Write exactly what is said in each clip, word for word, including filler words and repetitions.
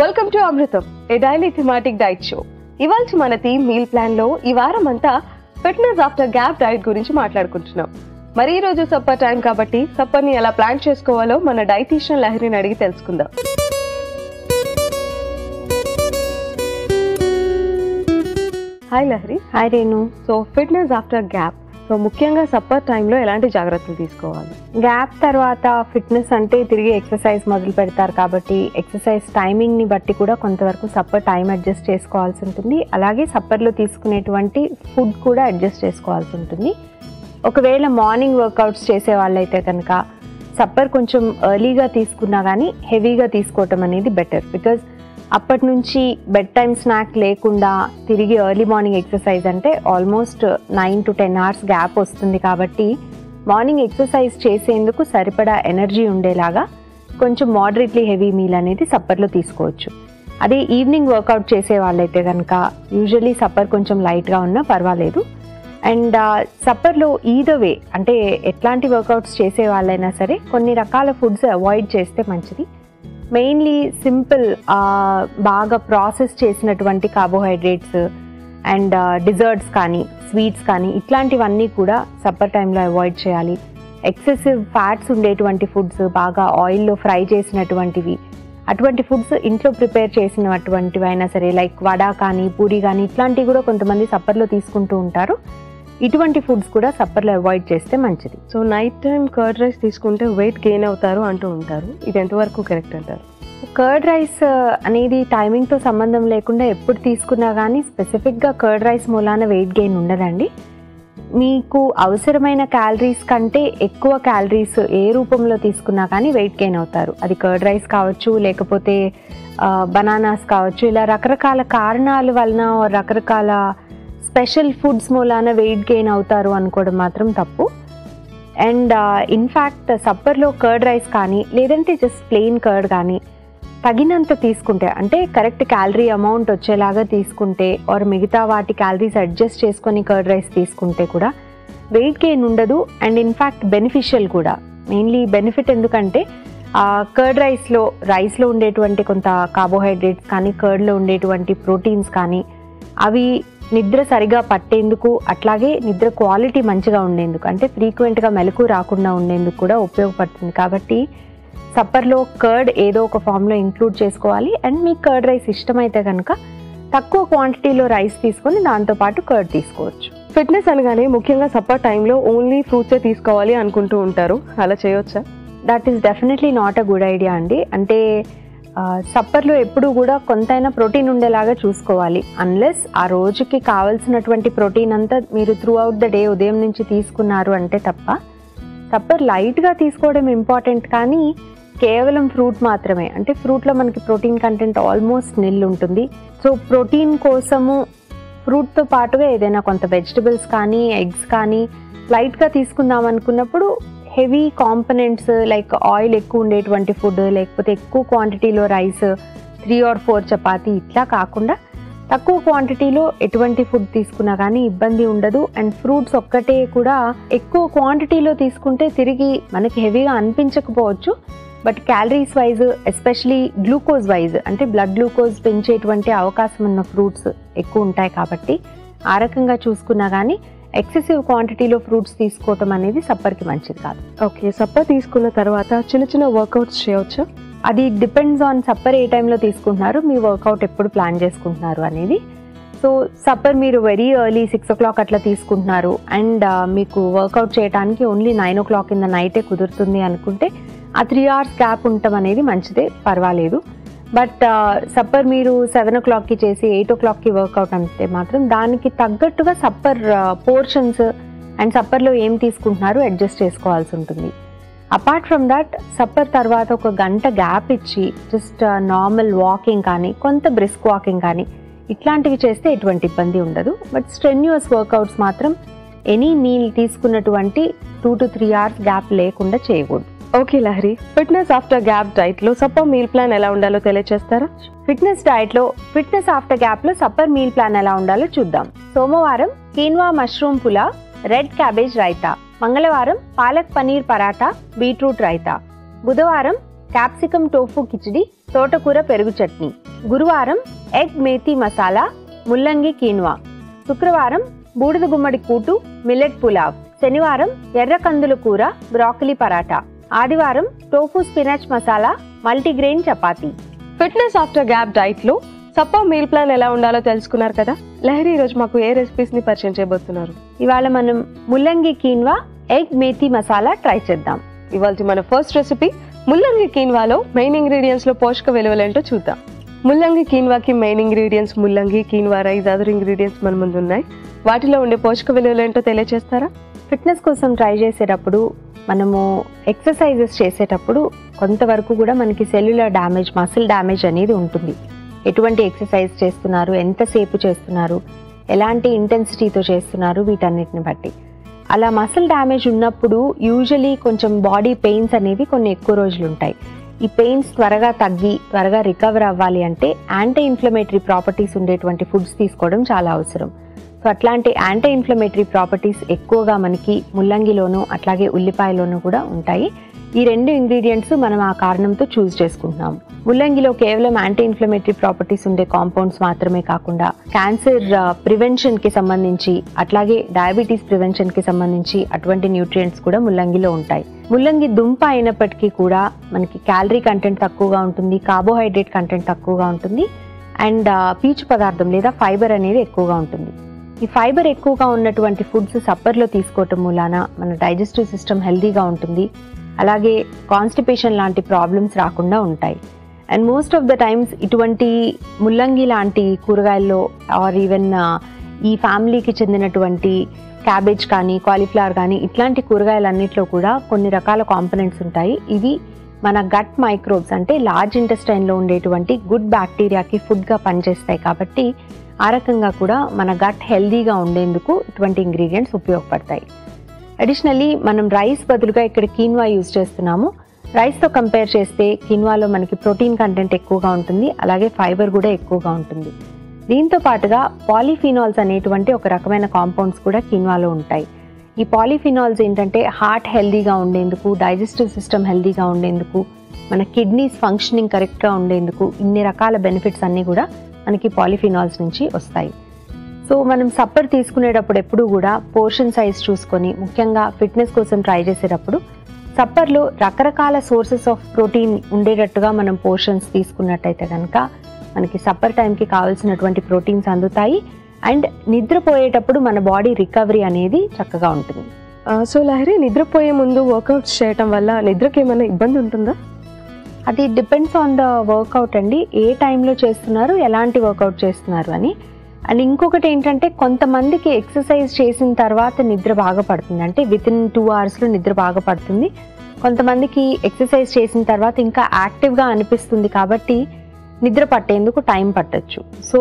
Welcome to Amrutham, a daily thematic diet show. ఇవాళ మన theme meal plan లో ఈ వారం అంతా ఫిట్నెస్ ఆఫ్టర్ గ్యాప్ డైట్ గురించి మాట్లాడుకుంటున్నాం. మరి ఈ రోజు సప్పర్ టైం కాబట్టి సప్పర్ ని ఎలా ప్లాన్ చేసుకోవాలో మన డైటీషియన్ లహరిని అడిగి తెలుసుకుందాం. Hi Lahari. Hi Renu. So fitness after gap, so ముఖ్యంగా సప్పర్ టైంలో ఎలాంటి జాగ్రత్తలు తీసుకోవాలి? గ్యాప్ తర్వాత ఫిట్నెస్ అంటే తిరిగి ఎక్సర్సైజ్ మొదలు పెడతారు కాబట్టి ఎక్సర్సైజ్ టైమింగ్ని బట్టి కూడా కొంతవరకు సప్పర్ టైం అడ్జస్ట్ చేసుకోవాల్సి ఉంటుంది. అలాగే సప్పర్లో తీసుకునేటువంటి ఫుడ్ కూడా అడ్జస్ట్ చేసుకోవాల్సి ఉంటుంది. ఒకవేళ మార్నింగ్ వర్కౌట్స్ చేసే వాళ్ళైతే కనుక సప్పర్ కొంచెం ఎర్లీగా తీసుకున్నా కానీ హెవీగా తీసుకోవటం అనేది బెటర్. బికాజ్ అప్పటి నుంచి బెడ్ టైమ్ స్నాక్ లేకుండా తిరిగి ఎర్లీ మార్నింగ్ ఎక్సర్సైజ్ అంటే almost nine to ten hours gap వస్తుంది. కాబట్టి మార్నింగ్ ఎక్సర్సైజ్ చేసేందుకు సరిపడా ఎనర్జీ ఉండేలాగా కొంచెం మోడరేట్లీ హెవీ మీల్ అనేది సప్పర్లో తీసుకోవచ్చు. అదే ఈవినింగ్ వర్కౌట్ చేసే వాళ్ళైతే కనుక యూజువలీ సప్పర్ కొంచెం లైట్గా ఉన్నా పర్వాలేదు. అండ్ సప్పర్లో ఈదర్ వే అంటే ఎట్లాంటి వర్కౌట్స్ చేసే వాళ్ళైనా సరే కొన్ని రకాల ఫుడ్స్ అవాయిడ్ చేస్తే మంచిది. మెయిన్లీ సింపుల్ బాగా ప్రాసెస్ చేసినటువంటి కార్బోహైడ్రేట్స్ అండ్ డిజర్ట్స్ కానీ స్వీట్స్ కానీ ఇట్లాంటివన్నీ కూడా సప్పర్ టైంలో అవాయిడ్ చేయాలి. ఎక్సెసివ్ ఫ్యాట్స్ ఉండేటువంటి ఫుడ్స్, బాగా ఆయిల్లో ఫ్రై చేసినటువంటివి, అటువంటి ఫుడ్స్ ఇంట్లో ప్రిపేర్ చేసినటువంటివి అయినా సరే లైక్ వడ కానీ పూరి కానీ ఇట్లాంటివి కూడా కొంతమంది సప్పర్లో తీసుకుంటూ ఉంటారు. ఇటువంటి ఫుడ్స్ కూడా సప్పర్లో అవాయిడ్ చేస్తే మంచిది. So night time curd rice తీసుకుంటే వెయిట్ గెయిన్ అవుతారు అంటూ ఉంటారు, ఇది ఎంతవరకు కరెక్ట్ అంటారు? కర్డ్ రైస్ అనేది టైమింగ్తో సంబంధం లేకుండా ఎప్పుడు తీసుకున్నా కానీ స్పెసిఫిక్గా కర్డ్ రైస్ మూలాన వెయిట్ గెయిన్ ఉండదండి. మీకు అవసరమైన క్యాలరీస్ కంటే ఎక్కువ క్యాలరీస్ ఏ రూపంలో తీసుకున్నా కానీ వెయిట్ గెయిన్ అవుతారు. అది కర్డ్ రైస్ కావచ్చు, లేకపోతే బనానాస్ కావచ్చు, ఇలా రకరకాల కారణాల వలన రకరకాల స్పెషల్ ఫుడ్స్ మూలాన వెయిట్ గెయిన్ అవుతారు అనుకోవడం మాత్రం తప్పు. అండ్ ఇన్ఫ్యాక్ట్ సప్పర్లో కర్డ్ రైస్ కానీ లేదంటే జస్ట్ ప్లెయిన్ కర్డ్ కానీ తగినంత తీసుకుంటే అంటే కరెక్ట్ క్యాలరీ అమౌంట్ వచ్చేలాగా తీసుకుంటే ఆర్ మిగతా వాటి క్యాలరీస్ అడ్జస్ట్ చేసుకొని కర్డ్ రైస్ తీసుకుంటే కూడా వెయిట్ గెయిన్ ఉండదు. అండ్ ఇన్ఫ్యాక్ట్ బెనిఫిషియల్ కూడా. మెయిన్లీ బెనిఫిట్ ఎందుకంటే కర్డ్ రైస్లో రైస్లో ఉండేటువంటి కొంత కార్బోహైడ్రేట్స్ కానీ కర్డ్లో ఉండేటువంటి ప్రోటీన్స్ కానీ అవి నిద్ర సరిగా పట్టేందుకు అట్లాగే నిద్ర క్వాలిటీ మంచిగా ఉండేందుకు అంటే ఫ్రీక్వెంట్గా మెలకు రాకుండా ఉండేందుకు కూడా ఉపయోగపడుతుంది. కాబట్టి సప్పర్లో కర్డ్ ఏదో ఒక ఫామ్లో ఇంక్లూడ్ చేసుకోవాలి. అండ్ మీకు కర్డ్ రైస్ ఇష్టమైతే కనుక తక్కువ క్వాంటిటీలో రైస్ తీసుకొని దాంతోపాటు కర్డ్ తీసుకోవచ్చు. ఫిట్నెస్ అనగానే ముఖ్యంగా సప్పర్ టైంలో ఓన్లీ ఫ్రూట్సే తీసుకోవాలి అనుకుంటూ ఉంటారు, అలా చేయవచ్చా? That is definitely not a good idea అండి. అంటే సప్పర్లో ఎప్పుడు కూడా కొంతైనా ప్రోటీన్ ఉండేలాగా చూసుకోవాలి. అన్లెస్ ఆ రోజుకి కావాల్సినటువంటి ప్రోటీన్ అంతా మీరు త్రూ అవుట్ ద డే ఉదయం నుంచి తీసుకున్నారు అంటే తప్ప సప్పర్ లైట్గా తీసుకోవడం ఇంపార్టెంట్. కానీ కేవలం ఫ్రూట్ మాత్రమే అంటే ఫ్రూట్లో మనకి ప్రోటీన్ కంటెంట్ ఆల్మోస్ట్ నిల్ ఉంటుంది. సో ప్రోటీన్ కోసము ఫ్రూట్తో పాటుగా ఏదైనా కొంత వెజిటబుల్స్ కానీ ఎగ్స్ కానీ లైట్గా తీసుకుందాం అనుకున్నప్పుడు హెవీ కాంపనెంట్స్ లైక్ ఆయిల్ ఎక్కువ ఉండేటువంటి ఫుడ్ లేకపోతే ఎక్కువ క్వాంటిటీలో rice three or four chapati ఇట్లా కాకుండా తక్కువ క్వాంటిటీలో ఎటువంటి ఫుడ్ తీసుకున్నా కానీ ఇబ్బంది ఉండదు. అండ్ ఫ్రూట్స్ ఒక్కటే కూడా ఎక్కువ క్వాంటిటీలో తీసుకుంటే తిరిగి మనకి హెవీగా అనిపించకపోవచ్చు, but calories wise especially glucose wise అంటే బ్లడ్ గ్లూకోజ్ పెంచేటువంటి అవకాశం ఉన్న ఫ్రూట్స్ ఎక్కువ ఉంటాయి. కాబట్టి ఆ రకంగా చూసుకున్నా కానీ ఎక్సెసివ్ క్వాంటిటీలో ఫ్రూట్స్ తీసుకోవటం అనేది సప్పర్కి మంచిది కాదు. ఓకే, సప్పర్ తీసుకున్న తర్వాత చిన్న చిన్న వర్కౌట్స్ చేయవచ్చా? అది డిపెండ్స్ ఆన్ సప్పర్ ఏ టైంలో తీసుకుంటున్నారు, మీ వర్కౌట్ ఎప్పుడు ప్లాన్ చేసుకుంటున్నారు అనేది. సో సప్పర్ మీరు very early six o'clock అట్లా తీసుకుంటున్నారు అండ్ మీకు వర్కౌట్ చేయడానికి only nine o'clock in the నైటే కుదురుతుంది అనుకుంటే ఆ త్రీ అవర్స్ గ్యాప్ ఉండటం అనేది మంచిదే, పర్వాలేదు. బట్ సప్పర్ మీరు సెవెన్ ఓ క్లాక్కి చేసి ఎయిట్ ఓ క్లాక్కి వర్కౌట్ అంటే మాత్రం దానికి తగ్గట్టుగా సప్పర్ పోర్షన్స్ అండ్ సప్పర్లో ఏం తీసుకుంటున్నారు అడ్జస్ట్ చేసుకోవాల్సి ఉంటుంది. అపార్ట్ ఫ్రమ్ దట్ సప్పర్ తర్వాత ఒక గంట గ్యాప్ ఇచ్చి జస్ట్ నార్మల్ వాకింగ్ కానీ కొంత బ్రిస్క్ వాకింగ్ కానీ ఇట్లాంటివి చేస్తే ఎటువంటి ఇబ్బంది ఉండదు. బట్ స్ట్రెన్యూయస్ వర్కౌట్స్ మాత్రం ఎనీ మీల్ తీసుకున్నటువంటి two to three hours gap లేకుండా చేయకూడదు. Okay Lahari, fitness after gap డైట్లో సప్పర్ మీల్ ప్లాన్ ఎలా ఉండాలో తెలియజేస్తారా? ఫిట్నెస్ డైట్లో ఫిట్నెస్ ఆఫ్టర్ గ్యాప్లో సప్పర్ మీల్ ప్లాన్ ఎలా ఉండాలో చూద్దాం. సోమవారం quinoa mushroom pulao, red cabbage raita. మంగళవారం పాలక్ పనీర్ పరాటా, బీట్రూట్ రైతా. బుధవారం క్యాప్సికమ్ టోఫు కిచిడి, తోటకూర పెరుగు చట్నీ. గురువారం ఎగ్ మేథీ మసాలా, ముల్లంగి కీన్వా. శుక్రవారం బూడిద గుమ్మడి కూటు, మిల్లెట్ పులావ్. శనివారం ఎర్ర కందుల కూర, బ్రాకలీ పరాటా. ఆదివారం tofu spinach masala, multigrain chapati. Fitness after gap diet లో సప్పర్ మీల్ ప్లాన్ ఎలా ఉండాలో తెలుసుకున్నారు కదా. లహరి ఈ రోజు మాకు ఏ రెసిపీస్ ని పరిచయం చేయబోతున్నారు? ఇవాళ మనం ముల్లంగి quinoa egg methi masala try చేద్దాం. ఇవాళ మన ఫస్ట్ రెసిపీ ముల్లంగి కీన్వాలో మెయిన్ ఇంగ్రీడియంట్స్ లో పోషక విలువలు ఏంటో చూద్దాం. ముల్లంగి కీన్వాకి మెయిన్ ఇంగ్రీడియంట్స్ ముల్లంగి, కీన్వా రైస్, అదర్ ఇంగ్రీడియంట్స్ మన ముందు ఉన్నాయి. వాటిలో ఉండే పోషక విలువలు ఏంటో తెలియజేస్తారా? ఫిట్నెస్ కోసం ట్రై చేసేటప్పుడు మనము ఎక్సర్సైజెస్ చేసేటప్పుడు కొంతవరకు కూడా మనకి సెల్యులర్ డ్యామేజ్, మసిల్ డ్యామేజ్ అనేది ఉంటుంది. ఎటువంటి ఎక్సర్సైజ్ చేస్తున్నారు, ఎంతసేపు చేస్తున్నారు, ఎలాంటి ఇంటెన్సిటీతో చేస్తున్నారు, వీటన్నిటిని బట్టి. అలా మసిల్ డ్యామేజ్ ఉన్నప్పుడు యూజువలీ కొంచెం బాడీ పెయిన్స్ అనేవి కొన్ని ఎక్కువ రోజులు ఉంటాయి. ఈ పెయిన్స్ త్వరగా తగ్గి త్వరగా రికవర్ అవ్వాలి అంటే యాంటీ ఇన్ఫ్లమేటరీ ప్రాపర్టీస్ ఉండేటువంటి ఫుడ్స్ తీసుకోవడం చాలా అవసరం. సో అట్లాంటి యాంటీ ఇన్ఫ్లమేటరీ ప్రాపర్టీస్ ఎక్కువగా మనకి ముల్లంగిలోను అట్లాగే ఉల్లిపాయలోనూ కూడా ఉంటాయి. ఈ రెండు ఇంగ్రీడియంట్స్ మనం ఆ కారణంతో చూస్ చేసుకుంటున్నాం. ముల్లంగిలో కేవలం యాంటీ ఇన్ఫ్లమేటరీ ప్రాపర్టీస్ ఉండే కాంపౌండ్స్ మాత్రమే కాకుండా క్యాన్సర్ ప్రివెన్షన్ కి సంబంధించి అట్లాగే డయాబెటీస్ ప్రివెన్షన్ కి సంబంధించి అటువంటి న్యూట్రియంట్స్ కూడా ముల్లంగిలో ఉంటాయి. ముల్లంగి దుంప అయినప్పటికీ కూడా మనకి క్యాలరీ కంటెంట్ తక్కువగా ఉంటుంది, కార్బోహైడ్రేట్ కంటెంట్ తక్కువగా ఉంటుంది, అండ్ పీచు పదార్థం లేదా ఫైబర్ అనేది ఎక్కువగా ఉంటుంది. ఈ ఫైబర్ ఎక్కువగా ఉన్నటువంటి ఫుడ్స్ సప్పర్లో తీసుకోవటం మూలాన మన డైజెస్టివ్ సిస్టమ్ హెల్దీగా ఉంటుంది, అలాగే కాన్స్టిపేషన్ లాంటి ప్రాబ్లమ్స్ రాకుండా ఉంటాయి. And most of the times ఇటువంటి ముల్లంగి లాంటి కూరగాయల్లో ఆర్ ఈవెన్ ఈ ఫ్యామిలీకి చెందినటువంటి క్యాబేజ్ కానీ కాలీఫ్లవర్ కానీ ఇట్లాంటి కూరగాయలన్నింటిలో కూడా కొన్ని రకాల కాంపోనెంట్స్ ఉంటాయి. ఇవి మన గట్ మైక్రోబ్స్ అంటే లార్జ్ ఇంటెస్టైన్లో ఉండేటువంటి గుడ్ బ్యాక్టీరియాకి ఫుడ్గా పనిచేస్తాయి. కాబట్టి ఆ రకంగా కూడా మన గట్ హెల్దీగా ఉండేందుకు ఇటువంటి ఇంగ్రీడియంట్స్ ఉపయోగపడతాయి. అడిషనల్లీ మనం రైస్ బదులుగా ఇక్కడ కీన్వా యూజ్ చేస్తున్నాము. రైస్తో కంపేర్ చేస్తే కీన్వాలో మనకి ప్రోటీన్ కంటెంట్ ఎక్కువగా ఉంటుంది, అలాగే ఫైబర్ కూడా ఎక్కువగా ఉంటుంది. దీంతో పాటుగా పాలీఫినాల్స్ అనేటువంటి ఒక రకమైన కాంపౌండ్స్ కూడా కీన్వాలో ఉంటాయి. ఈ పాలీఫినాల్స్ ఏంటంటే హార్ట్ హెల్దీగా ఉండేందుకు, డైజెస్టివ్ సిస్టమ్ హెల్దీగా ఉండేందుకు, మన కిడ్నీస్ ఫంక్షనింగ్ కరెక్ట్గా ఉండేందుకు ఇన్ని రకాల బెనిఫిట్స్ అన్నీ కూడా మనకి పాలీఫినాల్స్ నుంచి వస్తాయి. సో మనం సప్పర్ తీసుకునేటప్పుడు ఎప్పుడు కూడా పోర్షన్ సైజ్ చూసుకొని, ముఖ్యంగా ఫిట్నెస్ కోసం ట్రై చేసేటప్పుడు సప్పర్లో రకరకాల సోర్సెస్ ఆఫ్ ప్రోటీన్ ఉండేటట్టుగా మనం పోర్షన్స్ తీసుకున్నట్టయితే కనుక మనకి సప్పర్ టైంకి కావాల్సినటువంటి ప్రోటీన్స్ అందుతాయి అండ్ నిద్రపోయేటప్పుడు మన బాడీ రికవరీ అనేది చక్కగా ఉంటుంది. సో లహరి, నిద్రపోయే ముందు వర్కౌట్స్ చేయటం వల్ల నిద్రకి ఏమైనా ఇబ్బంది ఉంటుందా? అది డిపెండ్స్ ఆన్ ద వర్కౌట్ అండి, ఏ టైంలో చేస్తున్నారు, ఎలాంటి వర్కౌట్ చేస్తున్నారు అని. అండ్ ఇంకొకటి ఏంటంటే కొంతమందికి ఎక్సర్సైజ్ చేసిన తర్వాత నిద్ర బాగా పడుతుంది, అంటే విత్ ఇన్ టూ అవర్స్లో నిద్ర బాగా పడుతుంది. కొంతమందికి ఎక్సర్సైజ్ చేసిన తర్వాత ఇంకా యాక్టివ్గా అనిపిస్తుంది కాబట్టి నిద్ర పట్టేందుకు టైం పట్టచ్చు. సో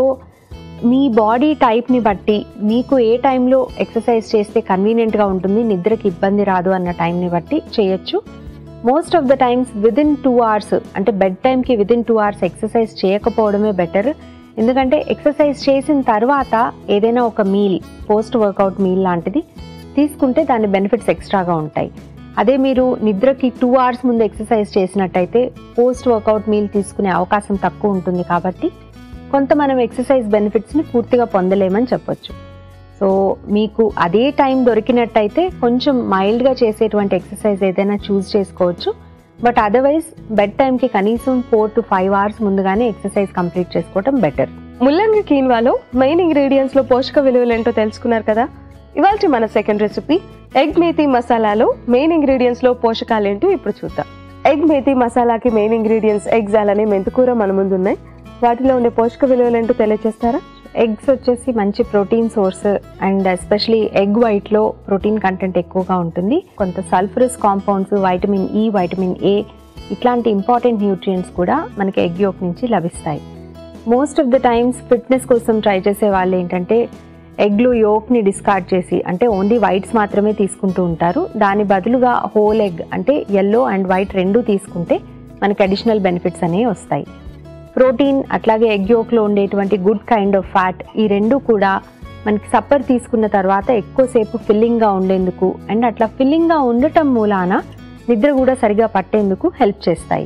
మీ బాడీ టైప్ని బట్టి మీకు ఏ టైంలో ఎక్సర్సైజ్ చేస్తే కన్వీనియంట్గా ఉంటుంది, నిద్రకి ఇబ్బంది రాదు అన్న టైంని బట్టి చేయొచ్చు. Most of the times within two hours అంటే బెడ్ టైంకి విదిన్ టూ అవర్స్ ఎక్సర్సైజ్ చేయకపోవడమే బెటర్. ఎందుకంటే ఎక్సర్సైజ్ చేసిన తర్వాత ఏదైనా ఒక మీల్, పోస్ట్ వర్కౌట్ మీల్ లాంటిది తీసుకుంటే దాని బెనిఫిట్స్ ఎక్స్ట్రాగా ఉంటాయి. అదే మీరు నిద్రకి టూ అవర్స్ ముందు ఎక్సర్సైజ్ చేసినట్టయితే పోస్ట్ వర్కౌట్ మీల్ తీసుకునే అవకాశం తక్కువ ఉంటుంది. కాబట్టి కొంత మనం ఎక్సర్సైజ్ బెనిఫిట్స్ని పూర్తిగా పొందలేమని చెప్పొచ్చు. సో మీకు అదే టైం దొరికినట్టయితే కొంచెం మైల్డ్గా చేసేటువంటి ఎక్సర్సైజ్ ఏదైనా చూస్ చేసుకోవచ్చు. బట్ అదర్వైజ్ బెడ్ టైంకి కనీసం ఫోర్ టు ఫైవ్ అవర్స్ ముందుగానే ఎక్సర్సైజ్ కంప్లీట్ చేసుకోవడం బెటర్. ముల్లంగి కీన్వాలో మెయిన్ ఇంగ్రీడియంట్స్ లో పోషక విలువలు ఏంటో తెలుసుకున్నారు కదా. ఇవాళ మన సెకండ్ రెసిపీ ఎగ్ మేథీ మసాలాలో మెయిన్ ఇంగ్రీడియంట్స్ లో పోషకాలు ఏంటో ఇప్పుడు చూద్దాం. ఎగ్ మేథీ మసాలాకి మెయిన్ ఇంగ్రీడియంట్స్ ఎగ్స్ అలానే మెంతికూర మన ముందు ఉన్నాయి. వాటిలో ఉండే పోషక విలువలు ఏంటో తెలియజేస్తారా? ఎగ్స్ వచ్చేసి మంచి protein source and especially egg వైట్లో ప్రోటీన్ కంటెంట్ ఎక్కువగా ఉంటుంది. కొంత sulphurous compounds, vitamin E, vitamin A ఇట్లాంటి ఇంపార్టెంట్ న్యూట్రియంట్స్ కూడా మనకి ఎగ్ యోక్ నుంచి లభిస్తాయి. Most of the times fitness కోసం ట్రై చేసే వాళ్ళు ఏంటంటే ఎగ్లో యోక్ని డిస్కార్డ్ చేసి అంటే ఓన్లీ వైట్స్ మాత్రమే తీసుకుంటూ ఉంటారు. దాని బదులుగా హోల్ ఎగ్ అంటే ఎల్లో అండ్ వైట్ రెండు తీసుకుంటే మనకి అడిషనల్ బెనిఫిట్స్ అనేవి వస్తాయి. ప్రోటీన్ అట్లాగే ఎగ్ యోక్లో ఉండేటువంటి గుడ్ కైండ్ ఆఫ్ ఫ్యాట్ ఈ రెండు కూడా మనకి సప్పర్ తీసుకున్న తర్వాత ఎక్కువసేపు ఫిల్లింగ్గా ఉండేందుకు అండ్ అట్లా ఫిల్లింగ్గా ఉండటం మూలాన నిద్ర కూడా సరిగా పట్టేందుకు హెల్ప్ చేస్తాయి.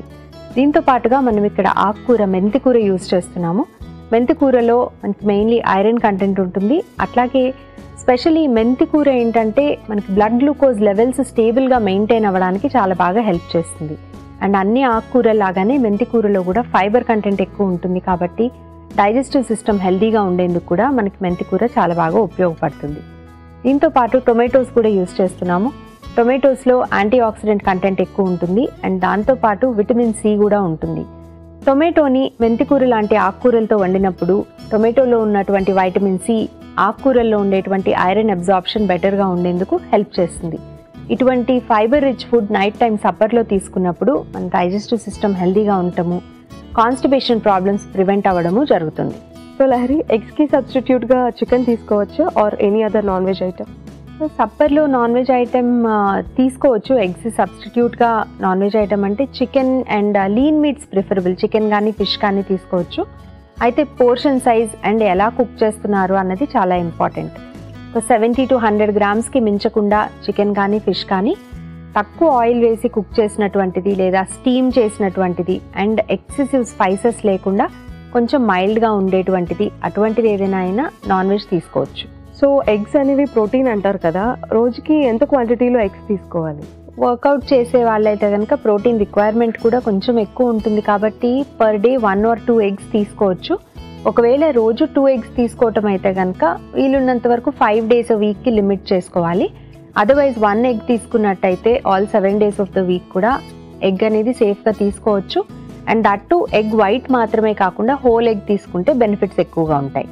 దీంతో పాటుగా మనం ఇక్కడ ఆకుకూర మెంతికూర యూజ్ చేస్తున్నాము. మెంతికూరలో మనకి మెయిన్లీ ఐరన్ కంటెంట్ ఉంటుంది. అట్లాగే స్పెషల్లీ మెంతికూర ఏంటంటే మనకి బ్లడ్ గ్లూకోజ్ లెవెల్స్ స్టేబుల్గా మెయింటైన్ అవ్వడానికి చాలా బాగా హెల్ప్ చేస్తుంది. అండ్ అన్ని ఆకుకూర లాగానే మెంతికూరలో కూడా ఫైబర్ కంటెంట్ ఎక్కువ ఉంటుంది కాబట్టి డైజెస్టివ్ సిస్టమ్ హెల్దీగా ఉండేందుకు కూడా మనకి మెంతికూర చాలా బాగా ఉపయోగపడుతుంది. దీంతో పాటు టొమాటోస్ కూడా యూజ్ చేస్తున్నాము. టొమాటోస్లో యాంటీ ఆక్సిడెంట్ కంటెంట్ ఎక్కువ ఉంటుంది అండ్ దాంతోపాటు విటమిన్ సి కూడా ఉంటుంది. టొమాటోని మెంతికూర లాంటి ఆకుకూరలతో వండినప్పుడు టొమాటోలో ఉన్నటువంటి వైటమిన్ సి ఆకుకూరల్లో ఉండేటువంటి ఐరన్ అబ్జార్ప్షన్ బెటర్గా ఉండేందుకు హెల్ప్ చేస్తుంది. ఇటువంటి fibre rich food night time సప్పర్లో తీసుకున్నప్పుడు మన డైజెస్టివ్ సిస్టమ్ హెల్దీగా ఉండటము, కాన్స్టిపేషన్ ప్రాబ్లమ్స్ ప్రివెంట్ అవ్వడము జరుగుతుంది. సో లహరి, ఎగ్స్కి సబ్స్టిట్యూట్గా చికెన్ తీసుకోవచ్చు or any other non veg item? So సప్పర్లో నాన్ వెజ్ ఐటమ్ తీసుకోవచ్చు. ఎగ్స్ సబ్స్టిట్యూట్గా నాన్ వెజ్ ఐటమ్ అంటే chicken and lean meats preferable. Chicken కానీ ఫిష్ కానీ తీసుకోవచ్చు. అయితే పోర్షన్ సైజ్ అండ్ ఎలా కుక్ చేస్తున్నారు అన్నది చాలా ఇంపార్టెంట్. ఒక సెవెంటీ టు హండ్రెడ్ గ్రామ్స్కి మించకుండా చికెన్ కానీ ఫిష్ కానీ తక్కువ ఆయిల్ వేసి కుక్ చేసినటువంటిది లేదా స్టీమ్ చేసినటువంటిది అండ్ ఎక్సెసివ్ స్పైసెస్ లేకుండా కొంచెం మైల్డ్గా ఉండేటువంటిది అటువంటిది ఏదైనా అయినా నాన్ వెజ్ తీసుకోవచ్చు. సో ఎగ్స్ అనేవి ప్రోటీన్ అంటారు కదా, రోజుకి ఎంత క్వాంటిటీలో ఎగ్స్ తీసుకోవాలి? వర్కౌట్ చేసే వాళ్ళైతే కనుక ప్రోటీన్ రిక్వైర్మెంట్ కూడా కొంచెం ఎక్కువ ఉంటుంది కాబట్టి per day one or two eggs తీసుకోవచ్చు. ఒకవేళ రోజు టూ ఎగ్స్ తీసుకోవటం అయితే కనుక వీలున్నంత వరకు ఫైవ్ డేస్ వీక్కి లిమిట్ చేసుకోవాలి. అదర్వైజ్ వన్ ఎగ్ తీసుకున్నట్టయితే all seven days of the week కూడా ఎగ్ అనేది సేఫ్గా తీసుకోవచ్చు. And that too egg white మాత్రమే కాకుండా హోల్ ఎగ్ తీసుకుంటే బెనిఫిట్స్ ఎక్కువగా ఉంటాయి.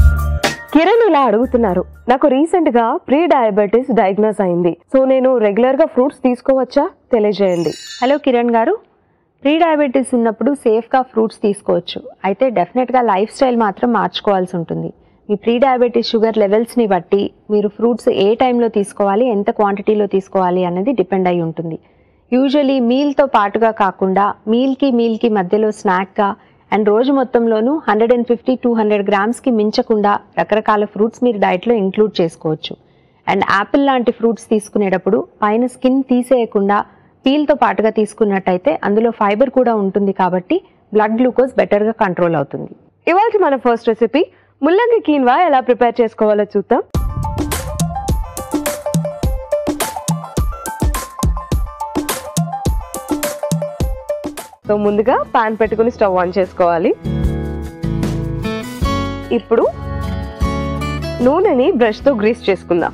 కిరణ్ ఇలా అడుగుతున్నారు, నాకు రీసెంట్ గా ప్రీ డయాబెటీస్ డయాగ్నోస్ అయింది, సో నేను రెగ్యులర్ గా ఫ్రూట్స్ తీసుకోవచ్చా? తెలియజేయండి. హలో కిరణ్ గారు, ప్రీ డయాబెటీస్ ఉన్నప్పుడు సేఫ్గా ఫ్రూట్స్ తీసుకోవచ్చు. అయితే డెఫినెట్గా లైఫ్ స్టైల్ మాత్రం మార్చుకోవాల్సి ఉంటుంది. మీ ప్రీ డయాబెటీస్ షుగర్ లెవెల్స్ని బట్టి మీరు ఫ్రూట్స్ ఏ టైంలో తీసుకోవాలి, ఎంత క్వాంటిటీలో తీసుకోవాలి అనేది డిపెండ్ అయి ఉంటుంది. యూజువలీ మీల్తో పాటుగా కాకుండా మీల్కి మీల్కి మధ్యలో స్నాక్గా అండ్ రోజు మొత్తంలోనూ hundred and fifty two hundred గ్రామ్స్కి మించకుండా రకరకాల ఫ్రూట్స్ మీరు డైట్లో ఇంక్లూడ్ చేసుకోవచ్చు. అండ్ యాపిల్ లాంటి ఫ్రూట్స్ తీసుకునేటప్పుడు పైన స్కిన్ తీసేయకుండా పీల్తో పాటుగా తీసుకున్నట్టయితే అందులో ఫైబర్ కూడా ఉంటుంది కాబట్టి బ్లడ్ గ్లూకోజ్ బెటర్గా కంట్రోల్ అవుతుంది. ఇవాళ మన ఫస్ట్ రెసిపీ ముల్లంగి కీన్వా ఎలా ప్రిపేర్ చేసుకోవాలో చూద్దాం. సో ముందుగా పాన్ పెట్టుకుని స్టవ్ ఆన్ చేసుకోవాలి. ఇప్పుడు నూనెని బ్రష్తో గ్రీస్ చేసుకుందాం.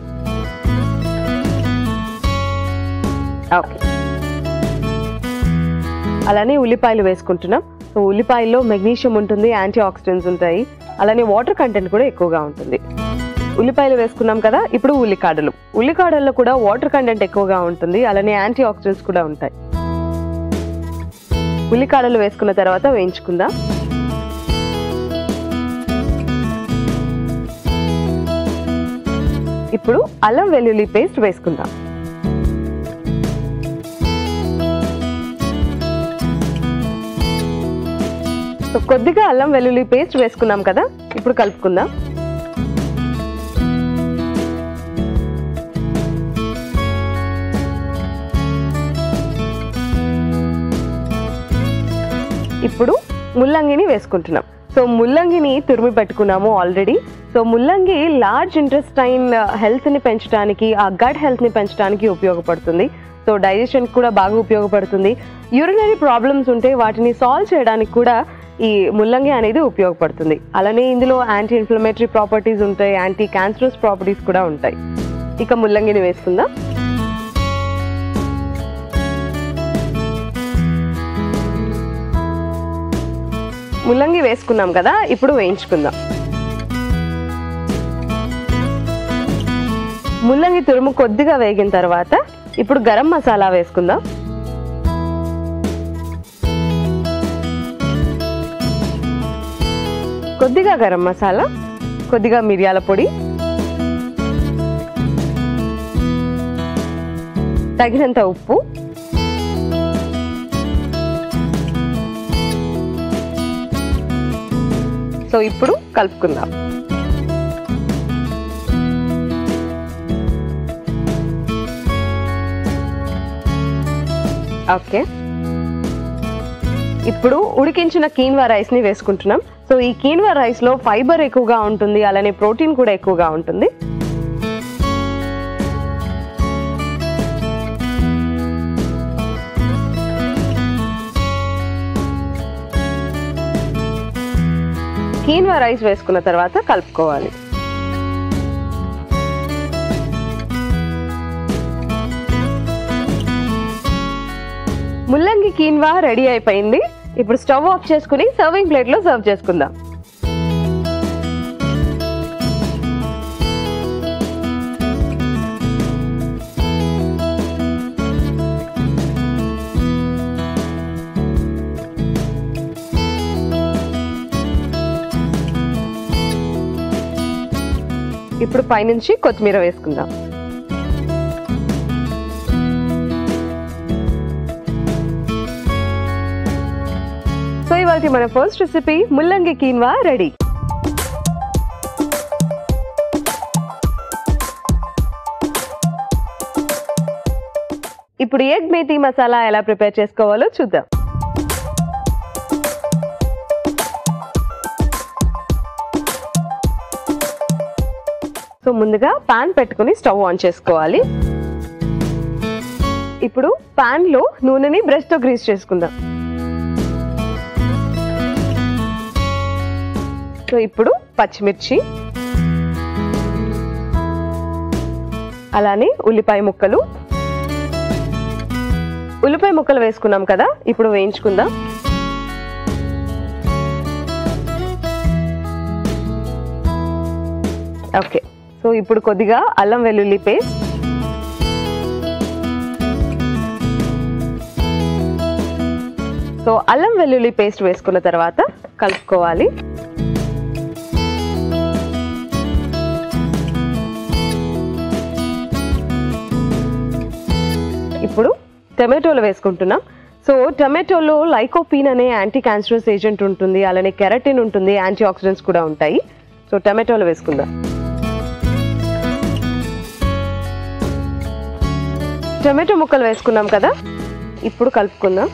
ఓకే, అలానే ఉల్లిపాయలు వేసుకుంటున్నాం. సో ఉల్లిపాయల్లో మెగ్నీషియం ఉంటుంది, యాంటీ ఆక్సిడెంట్స్ ఉంటాయి, అలానే వాటర్ కంటెంట్ కూడా ఎక్కువగా ఉంటుంది. ఉల్లిపాయలు వేసుకున్నాం కదా, ఇప్పుడు ఉల్లికాడలు. ఉల్లికాడల్లో కూడా వాటర్ కంటెంట్ ఎక్కువగా ఉంటుంది, అలానే యాంటీ ఆక్సిడెంట్స్ కూడా ఉంటాయి. ఉల్లికాడలు వేసుకున్న తర్వాత వేయించుకుందాం. ఇప్పుడు అల్లం వెల్లుల్లి పేస్ట్ వేసుకుందాం. సో కొద్దిగా అల్లం వెల్లుల్లి పేస్ట్ వేసుకున్నాం కదా, ఇప్పుడు కలుపుకుందాం. ఇప్పుడు ముల్లంగిని వేసుకుంటున్నాం. సో ముల్లంగిని తురిమి పెట్టుకున్నాము ఆల్రెడీ. సో ముల్లంగి లార్జ్ ఇంటెస్టైన్ హెల్త్ని పెంచడానికి, ఆ గట్ హెల్త్ని పెంచడానికి ఉపయోగపడుతుంది. సో డైజెషన్ కూడా బాగా ఉపయోగపడుతుంది. యూరినరీ ప్రాబ్లమ్స్ ఉంటే వాటిని సాల్వ్ చేయడానికి కూడా ఈ ముల్లంగి అనేది ఉపయోగపడుతుంది. అలానే ఇందులో యాంటీ ఇన్ఫ్లమేటరీ ప్రాపర్టీస్ ఉంటాయి, యాంటీ క్యాన్సరస్ ప్రాపర్టీస్ కూడా ఉంటాయి. ఇక ముల్లంగిని వేసుకుందాం. ముల్లంగి వేసుకున్నాం కదా, ఇప్పుడు వేయించుకుందాం. ముల్లంగి తురుము కొద్దిగా వేగిన తర్వాత ఇప్పుడు గరం మసాలా వేసుకుందాం. కొద్దిగా గరం మసాలా, కొద్దిగా మిరియాల పొడి, తగినంత ఉప్పు, సో ఇప్పుడు కలుపుకుందాం. ఓకే, ఇప్పుడు ఉడికించిన కీన్వా రైస్ ని వేసుకుంటున్నాం. సో ఈ కీన్వా రైస్ లో ఫైబర్ ఎక్కువగా ఉంటుంది, అలానే ప్రోటీన్ కూడా ఎక్కువగా ఉంటుంది. కీన్వా రైస్ వేసుకున్న తర్వాత కలుపుకోవాలి. ముల్లంగి కీన్వా రెడీ అయిపోయింది. ఇప్పుడు స్టవ్ ఆఫ్ చేసుకుని సర్వింగ్ ప్లేట్ లో సర్వ్ చేసుకుందాం. ఇప్పుడు పైనుంచి కొత్తిమీర వేసుకుందాం. సో ఇవాళ మన ఫస్ట్ రెసిపీ ముల్లంగి కీన్వా రెడీ. ఇప్పుడు ఎగ్ మేథీ మసాలా ఎలా ప్రిపేర్ చేసుకోవాలో చూద్దాం. సో ముందుగా పాన్ పెట్టుకుని స్టవ్ ఆన్ చేసుకోవాలి. ఇప్పుడు పాన్ లో నూనెని బ్రష్ తో గ్రీస్ చేసుకుందాం. సో ఇప్పుడు పచ్చిమిర్చి, అలానే ఉల్లిపాయ ముక్కలు ఉల్లిపాయ ముక్కలు వేసుకున్నాం కదా, ఇప్పుడు వేయించుకుందాం. ఓకే, సో ఇప్పుడు కొద్దిగా అల్లం వెల్లుల్లి పేస్ట్, సో అల్లం వెల్లుల్లి పేస్ట్ వేసుకున్న తర్వాత కలుపుకోవాలి. ఇప్పుడు టమాటోలు వేసుకుంటున్నాం. సో టమాటోలో లైకోపీన్ అనే యాంటీ క్యాన్సరస్ ఏజెంట్ ఉంటుంది, అలానే కెరటిన్ ఉంటుంది, యాంటీ ఆక్సిడెంట్స్ కూడా ఉంటాయి. సో టమాటోలు వేసుకుందాం. టమాటో ముక్కలు వేసుకున్నాం కదా, ఇప్పుడు కలుపుకుందాం.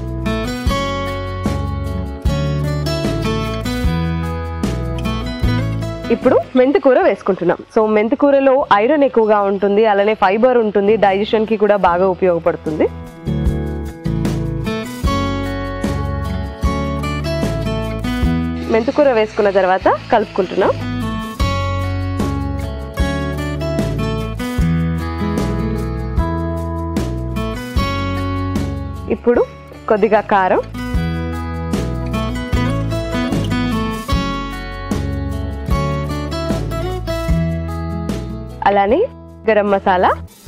ఇప్పుడు మెంతికూర వేసుకుంటున్నాం. సో మెంతికూరలో ఐరన్ ఎక్కువగా ఉంటుంది, అలానే ఫైబర్ ఉంటుంది, డైజెషన్ కి కూడా బాగా ఉపయోగపడుతుంది. మెంతికూర వేసుకున్న తర్వాత కలుపుకుంటున్నాం. ఇప్పుడు కొద్దిగా కారం, అలానే గరం మసాలా,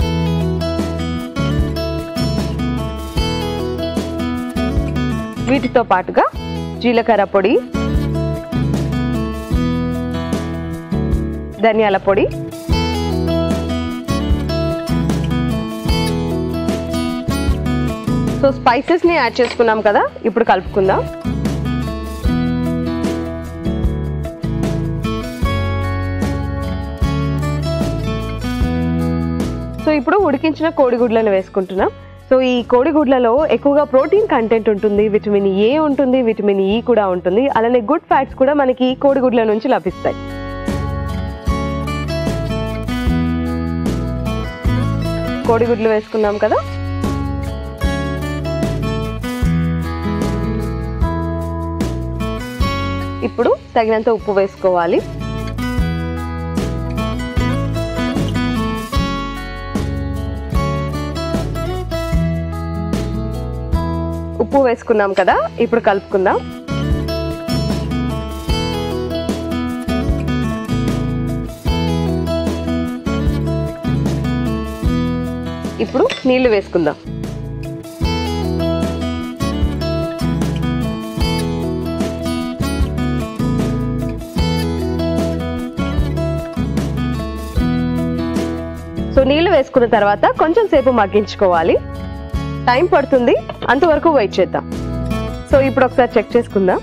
వీటితో పాటుగా జీలకర్ర పొడి, ధనియాల పొడి, సో స్పైసెస్ ని యాడ్ చేసుకున్నాం కదా, ఇప్పుడు కలుపుకుందాం. సో ఇప్పుడు ఉడికించిన కోడిగుడ్లను వేసుకుంటున్నాం. సో ఈ కోడిగుడ్లలో ఎక్కువగా ప్రోటీన్ కంటెంట్ ఉంటుంది, విటమిన్ ఏ ఉంటుంది, విటమిన్ ఈ కూడా ఉంటుంది, అలానే గుడ్ ఫ్యాట్స్ కూడా మనకి కోడిగుడ్ల నుంచి లభిస్తాయి. కోడిగుడ్లు వేసుకున్నాం కదా, ఇప్పుడు తగినంత ఉప్పు వేసుకోవాలి. ఉప్పు వేసుకున్నాం కదా, ఇప్పుడు కలుపుకుందాం. ఇప్పుడు నీళ్లు వేసుకుందాం. సో నీళ్లు వేసుకున్న తర్వాత కొంచెం సేపు మగ్గించుకోవాలి, టైం పడుతుంది, అంతవరకు వెయిట్ చేద్దాం. సో ఇప్పుడు ఒకసారి చెక్ చేసుకుందాం.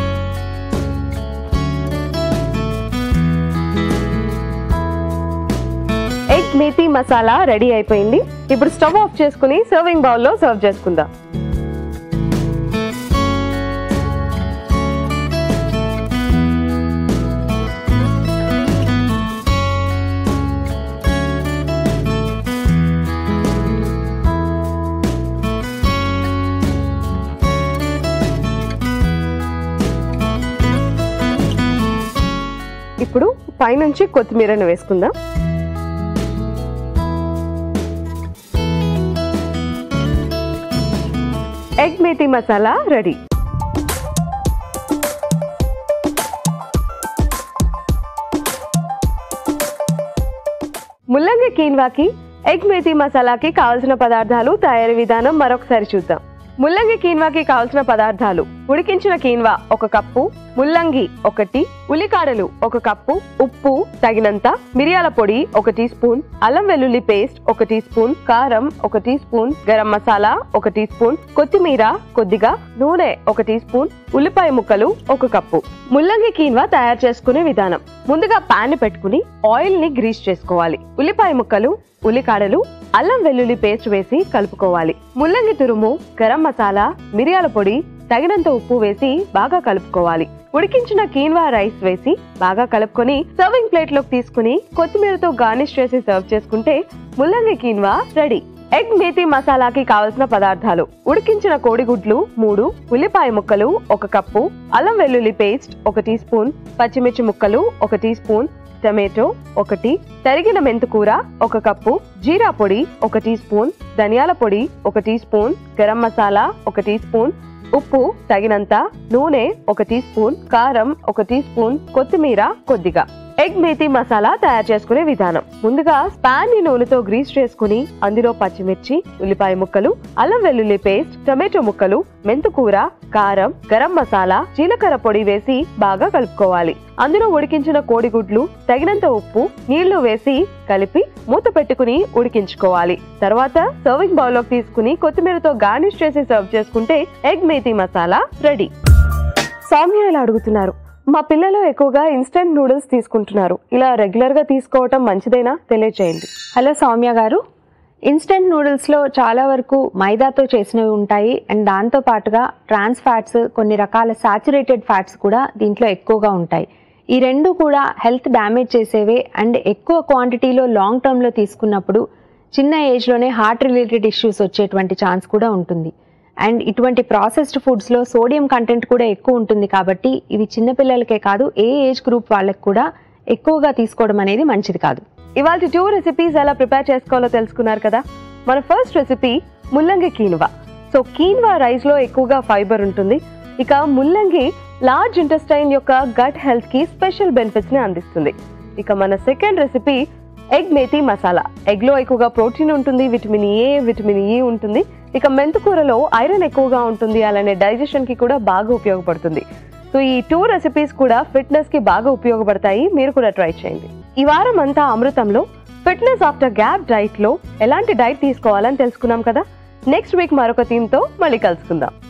ఎగ్ మేథీ మసాలా రెడీ అయిపోయింది. ఇప్పుడు స్టవ్ ఆఫ్ చేసుకుని సర్వింగ్ బౌల్లో సర్వ్ చేసుకుందాం. పైనుంచి కొత్తిమీరను వేసుకుందాం. Egg methi masala ready. ముల్లంగి కీన్వాకి ఎగ్ మేతి మసాలాకి కావాల్సిన పదార్థాలు, తయారీ విధానం మరొకసారి చూద్దాం. ముల్లంగి కీన్వాకి కావాల్సిన పదార్థాలు: ఉడికించిన కీన్వా ఒక కప్పు, ముల్లంగి ఒకటి, ఉల్లికాడలు ఒక కప్పు, ఉప్పు తగినంత, మిరియాల పొడి ఒక టీ స్పూన్, అల్లం వెల్లుల్లి పేస్ట్ ఒక టీ స్పూన్, కారం ఒక టీ స్పూన్, గరం మసాలా ఒక టీ స్పూన్, కొత్తిమీర కొద్దిగా, నూనె ఒక టీ స్పూన్, ఉల్లిపాయ ముక్కలు ఒక కప్పు. ముల్లంగి కీన్వా తయారు చేసుకునే విధానం: ముందుగా పాన్ పెట్టుకుని ఆయిల్ ని గ్రీస్ చేసుకోవాలి. ఉల్లిపాయ ముక్కలు, ఉల్లికాడలు, అల్లం వెల్లుల్లి పేస్ట్ వేసి కలుపుకోవాలి. ముల్లంగి తురుము, గరం మసాలా, మిరియాల పొడి, తగినంత ఉప్పు వేసి బాగా కలుపుకోవాలి. ఉడికించిన కీన్వా రైస్ వేసి బాగా కలుపుకొని సర్వింగ్ ప్లేట్ లోకి తీసుకుని కొత్తిమీరతో గార్నిష్ చేసి సర్వ్ చేసుకుంటే ముల్లంగి కీన్వా రెడీ. ఎగ్ మేతి మసాలాకి కావలసిన పదార్థాలు: ఉడికించిన కోడిగుడ్లు మూడు, ఉల్లిపాయ ముక్కలు ఒక కప్పు, అల్లం వెల్లుల్లి పేస్ట్ ఒక టీ స్పూన్, పచ్చిమిర్చి ముక్కలు ఒక టీ స్పూన్, టమాటో ఒకటి, తరిగిన మెంతుకూర ఒక కప్పు, జీరా పొడి ఒక టీ స్పూన్, ధనియాల పొడి ఒక టీ స్పూన్, గరం మసాలా ఒక టీ స్పూన్, ఉప్పు తగినంత, నూనె ఒక టీ స్పూన్, కారం ఒక టీ స్పూన్, కొత్తిమీర కొద్దిగా. ఎగ్ మేతి మసాలా తయారు చేసుకునే విధానం: ముందుగా పాన్ ని నూనెతో గ్రీస్ చేసుకుని అందులో పచ్చిమిర్చి, ఉల్లిపాయ ముక్కలు, అల్లం వెల్లుల్లి పేస్ట్, టమాటో ముక్కలు, మెంతుకూర, కారం, గరం మసాలా, జీలకర్ర పొడి వేసి బాగా కలుపుకోవాలి. అందులో ఉడికించిన కోడిగుడ్లు, తగినంత ఉప్పు, నీళ్లు వేసి కలిపి మూత పెట్టుకుని ఉడికించుకోవాలి. తర్వాత సర్వింగ్ బౌల్ లోకి తీసుకుని కొత్తిమీరతో గార్నిష్ చేసి సర్వ్ చేసుకుంటే ఎగ్ మేతి మసాలా రెడీ. సౌమ్య ఇలా అడుగుతున్నారు, మా పిల్లలు ఎక్కువగా ఇన్స్టెంట్ నూడిల్స్ తీసుకుంటున్నారు, ఇలా రెగ్యులర్ గా తీసుకోవటం మంచిదేనా? తెలియజేయండి. హలో సౌమ్య గారు, ఇన్స్టెంట్ నూడిల్స్లో చాలా వరకు మైదాతో చేసినవి ఉంటాయి అండ్ దాంతో పాటుగా ట్రాన్స్ ఫ్యాట్స్, కొన్ని రకాల సాచురేటెడ్ ఫ్యాట్స్ కూడా దీంట్లో ఎక్కువగా ఉంటాయి. ఈ రెండు కూడా హెల్త్ డ్యామేజ్ చేసేవే అండ్ ఎక్కువ క్వాంటిటీలో లాంగ్ టర్మ్లో తీసుకున్నప్పుడు చిన్న ఏజ్లోనే హార్ట్ రిలేటెడ్ ఇష్యూస్ వచ్చేటువంటి ఛాన్స్ కూడా ఉంటుంది. అండ్ ఇటువంటి ప్రాసెస్డ్ ఫుడ్స్లో సోడియం కంటెంట్ కూడా ఎక్కువ ఉంటుంది కాబట్టి ఇవి చిన్నపిల్లలకే కాదు ఏ ఏజ్ గ్రూప్ వాళ్ళకి కూడా ఎక్కువగా తీసుకోవడం అనేది మంచిది కాదు. ఇవాళ టూ రెసిపీస్ ఎలా ప్రిపేర్ చేసుకోవాలో తెలుసుకున్నారు కదా. మన ఫస్ట్ రెసిపీ ముల్లంగి కీన్వా. సో కీన్వా రైస్ లో ఎక్కువగా ఫైబర్ ఉంటుంది. ఇక ముల్లంగి లార్జ్ ఇంటెస్టైన్ యొక్క గట్ హెల్త్ కి స్పెషల్ బెనిఫిట్స్ ని అందిస్తుంది. ఇక మన second recipe egg methi masala. Egg లో ఎక్కువగా ప్రోటీన్ ఉంటుంది, విటమిన్ ఏ, విటమిన్ ఈ ఉంటుంది. ఇక మెంతుకూరలో ఐరన్ ఎక్కువగా ఉంటుంది, అలానే డైజెషన్ కి కూడా బాగా ఉపయోగపడుతుంది. సో ఈ టూ రెసిపీస్ కూడా ఫిట్నెస్ కి బాగా ఉపయోగపడతాయి, మీరు కూడా ట్రై చేయండి. ఈ వారం అంతా అమృతంలో ఫిట్నెస్ ఆఫ్టర్ గ్యాప్ డైట్ లో ఎలాంటి డైట్ తీసుకోవాలని తెలుసుకున్నాం కదా. నెక్స్ట్ వీక్ మరొక థీమ్ తో మళ్ళీ కలుసుకుందాం.